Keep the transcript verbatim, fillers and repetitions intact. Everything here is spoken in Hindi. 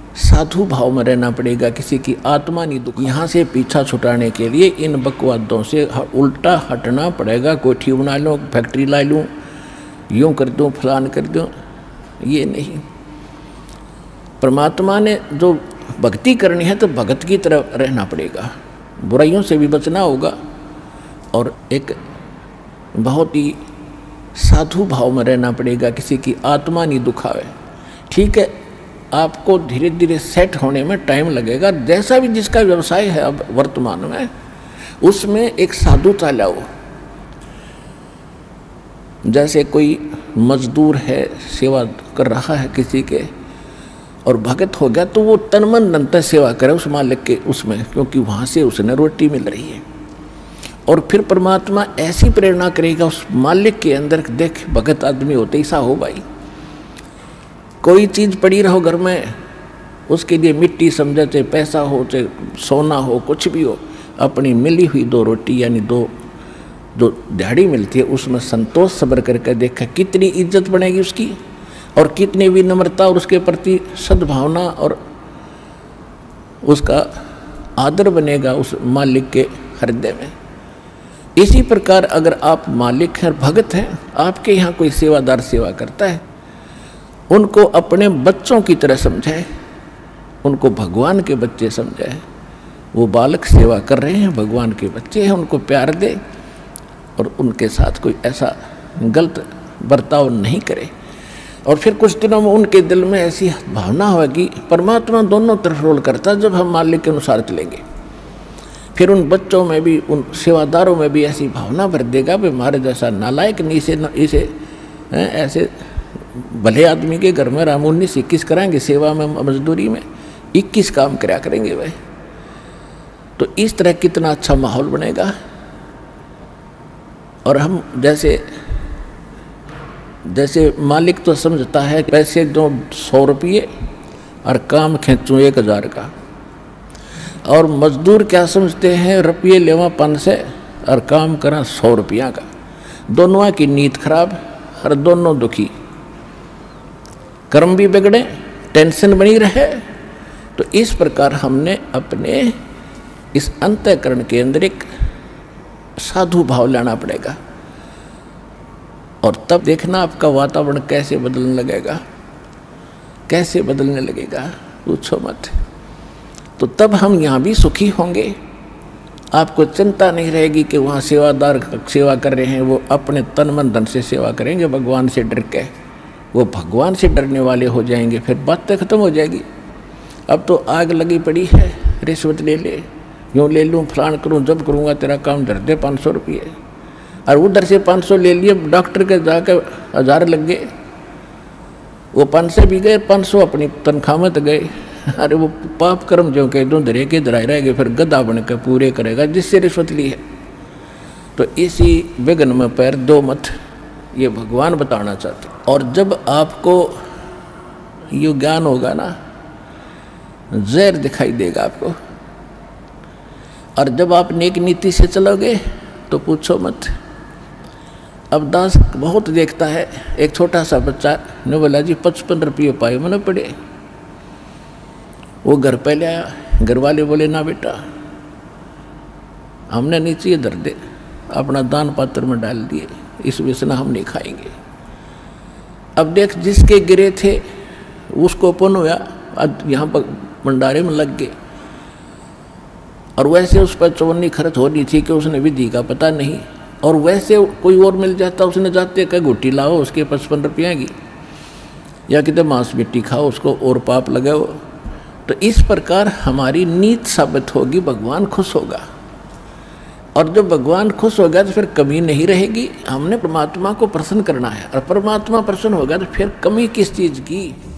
साधु भाव में रहना पड़ेगा, किसी की आत्मा नहीं दुख। यहाँ से पीछा छुटाने के लिए इन बकवादों से उल्टा हटना पड़ेगा। कोठी बना लूँ, फैक्ट्री ला लूँ, यूँ कर दूँ, फलान कर दूँ, ये नहीं। परमात्मा ने जो भक्ति करनी है तो भगत की तरह रहना पड़ेगा, बुराइयों से भी बचना होगा और एक बहुत ही साधु भाव में रहना पड़ेगा, किसी की आत्मा नहीं दुखावे। ठीक है, आपको धीरे धीरे सेट होने में टाइम लगेगा। जैसा भी जिसका व्यवसाय है अब वर्तमान में, उसमें एक साधुता लाओ। जैसे कोई मजदूर है, सेवा कर रहा है किसी के और भगत हो गया, तो वो तन मन धन से सेवा करे उस मालिक के उसमें, क्योंकि वहाँ से उसने रोटी मिल रही है। और फिर परमात्मा ऐसी प्रेरणा करेगा उस मालिक के अंदर, देख भगत आदमी होते ऐसा हो भाई। कोई चीज़ पड़ी रहो घर में, उसके लिए मिट्टी समझे, चाहे पैसा हो, चाहे सोना हो, कुछ भी हो, अपनी मिली हुई दो रोटी यानी दो जो दिहाड़ी मिलती है उसमें संतोष सब्र करके देखा कितनी इज्जत बनेगी उसकी, और कितनी विनम्रता और उसके प्रति सद्भावना और उसका आदर बनेगा उस मालिक के हृदय में। इसी प्रकार अगर आप मालिक हैं, भगत हैं, आपके यहाँ कोई सेवादार सेवा करता है, उनको अपने बच्चों की तरह समझाए, उनको भगवान के बच्चे समझाए। वो बालक सेवा कर रहे हैं, भगवान के बच्चे हैं, उनको प्यार दे और उनके साथ कोई ऐसा गलत बर्ताव नहीं करे। और फिर कुछ दिनों में उनके दिल में ऐसी भावना होगी, परमात्मा दोनों तरफ रोल करता है, जब हम मालिक के अनुसार चलेंगे। फिर उन बच्चों में भी, उन सेवादारों में भी ऐसी भावना भर देगा कि हमारे जैसा नालायक नहीं, इसे इसे ऐसे भले आदमी के घर में राम उन्नीस इक्कीस कराएंगे सेवा में, मजदूरी में इक्कीस काम कराया करेंगे भाई। तो इस तरह कितना अच्छा माहौल बनेगा। और हम जैसे जैसे मालिक तो समझता है पैसे जो सौ रुपये और काम खींचूँ एक हज़ार का, और मजदूर क्या समझते हैं रुपये लेवा पाँच सौ और काम करा सौ रुपया का। दोनों की नीयत खराब और दोनों दुखी, कर्म भी बिगड़े, टेंशन बनी रहे। तो इस प्रकार हमने अपने इस अंतःकरण के अंदर एक साधु भाव लाना पड़ेगा, और तब देखना आपका वातावरण कैसे बदलने लगेगा, कैसे बदलने लगेगा, पूछो मत। तो तब हम यहाँ भी सुखी होंगे। आपको चिंता नहीं रहेगी कि वहाँ सेवादार सेवा कर रहे हैं, वो अपने तन मन धन से सेवा करेंगे भगवान से डर के, वो भगवान से डरने वाले हो जाएंगे, फिर बातें खत्म हो जाएगी। अब तो आग लगी पड़ी है, रिश्वत ले ले, यूँ ले लूँ, फलान करूँ, जब करूँगा तेरा काम धर दे पाँच सौ रुपये, और उधर से पाँच सौ ले लिए, डॉक्टर के जाकर हज़ार लग गए, वो पाँच सौ भी गए, पाँच सौ अपनी तनख्वाह में तो गए। अरे वो पाप कर्म जो कह दो धरे के धराए रह गए, फिर गधा बन के पूरे करेगा जिससे रिश्वत ली है। तो इसी विघ्न में पैर दो मत, ये भगवान बताना चाहते। और जब आपको ये ज्ञान होगा ना, जहर दिखाई देगा आपको, और जब आप नेक नीति से चलोगे तो पूछो मत। अब दास बहुत देखता है, एक छोटा सा बच्चा ने बोला जी पचपन रुपये पाए मैंने पड़े। वो घर पे ले आया, घर वाले बोले ना बेटा हमने नीचे धर दे, अपना दान पात्र में डाल दिए, इस विषना हम नहीं खाएंगे। अब देख जिसके गिरे थे उसको पुण्य हुआ, आज यहाँ पर भंडारे में लग गए। और वैसे उस पर चौवन्नी खर्च हो रही थी कि उसने विधि का पता नहीं, और वैसे कोई और मिल जाता, उसने जाते कह घुट्टी लाओ उसके पचपन रुपया की, या कितने मांस मिट्टी खाओ उसको और पाप लगाओ। तो इस प्रकार हमारी नीत साबित होगी, भगवान खुश होगा। और जब भगवान खुश होगा तो फिर कमी नहीं रहेगी। हमने परमात्मा को प्रसन्न करना है, और परमात्मा प्रसन्न होगा तो फिर कमी किस चीज़ की।